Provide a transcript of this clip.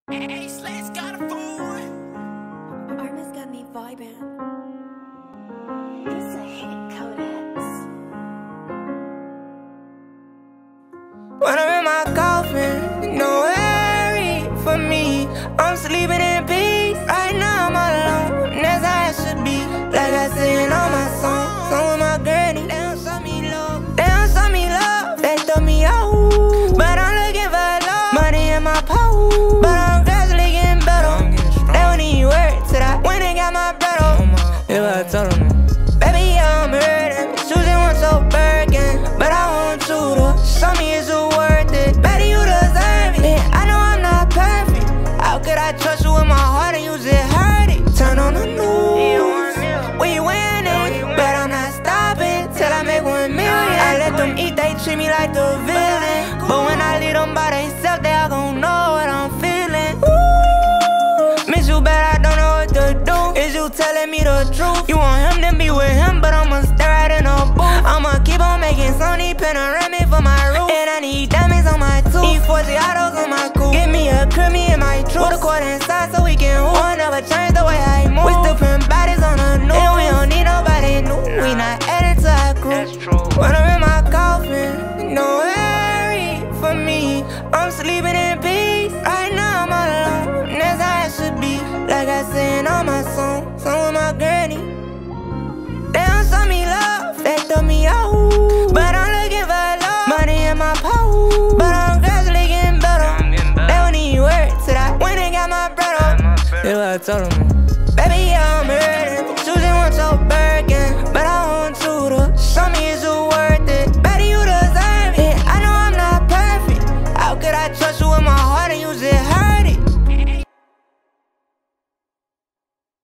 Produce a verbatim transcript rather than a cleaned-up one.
Hey, Slay's got a phone. Arma's got me vibing. This a hit codex. When I'm in my coffin, no worry for me. I'm sleeping in peace. Right now I'm alone, that's how it should be. Like I said in all my songs, song with my granny. They don't show me love, they don't show me love. They throw me out, but I'm looking for love. Money in my power, but I'm gradually getting better. They don't even work till I went and got my bread up. Here's what I told them. Baby, yeah, I'm hurting. Choosing one so Birkin, but I want you to show me is you worth it. Better you deserve it. I know I'm not perfect. How could I trust you with my heart and you just hurt it? Turn on the news, we winning, but I'm not stopping till I make one million. I let them eat, they treat me like the villain, but when I leave them by themselves, they all gon' know what I'm feeling. Ooh, miss you, but I don't know what to do. Is you telling me the truth? You want him to be with him, but I'ma stay right in a booth. I'ma keep on making Sony panoramic for my roof, and I need diamonds on my tooth. Need forty autos on my coupe. Give me a crib, me and my truth. Put a quarter inside so we can hoop. Won't never change the way I move. We still putting bodies on the news, and we don't need nobody new. We not added to our group. When I'm in my coffin, no worry for me. I'm sleeping in peace. Right now I'm alone, that's how it should be. Like I said in all my songs, song with my granny. They don't show me love, they throw me out, but I'm looking for love. Money in my power, but I'm gradually getting better. They don't even work till I went and got my bread up. Here's what I told them. Baby, yeah, I'm hurting. Choosing one so